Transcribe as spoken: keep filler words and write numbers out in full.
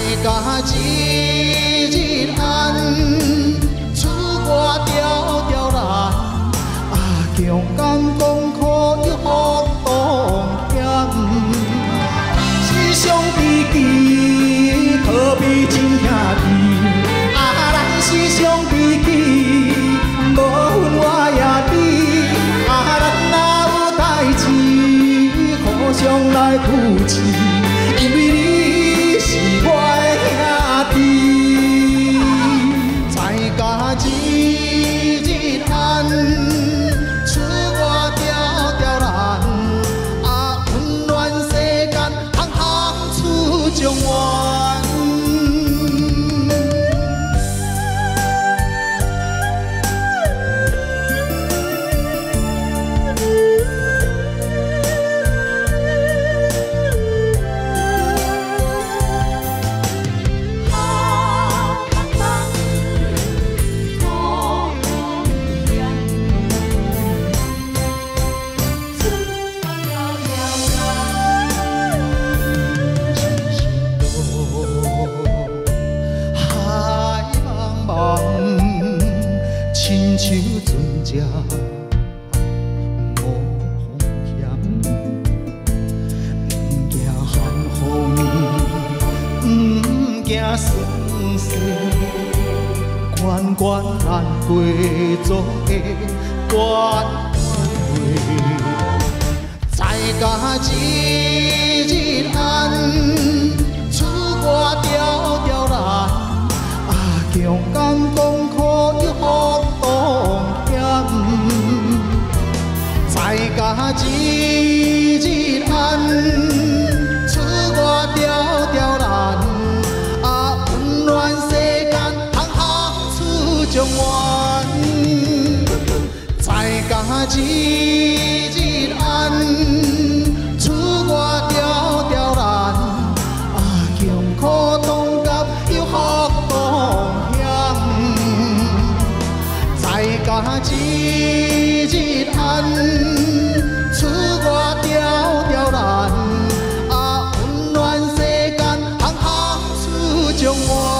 家一日暗，厝外条条人，啊，强甘讲苦又好当险，时常悲剧，逃避真兄弟，啊，咱时常悲剧，无分我也你，啊，咱若有代志，互相来扶持，因为你是我的兄弟，在家一日暗，厝外条条人，啊，温暖世间，行行出状元。亲像船只无风险，毋惊寒风，毋惊霜雪，悬悬hand过作个关会，在家一日暗，厝外条条人，啊，强甘讲苦又好。在家一日暗，厝外条条人，啊，温暖世间，行行出状元。在家一日暗，厝外条条人，啊，穷苦当夹又福当险。在家一日暗，厝外条条人，啊，温暖世间，行行出状元。